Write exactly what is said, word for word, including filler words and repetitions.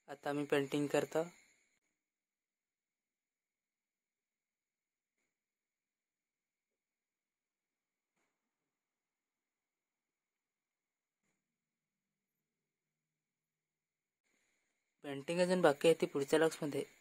आता मी पेंटिंग करतो. पेंटिंग अजून बाकी आहे ती पुढच्या लॉक्समध्ये.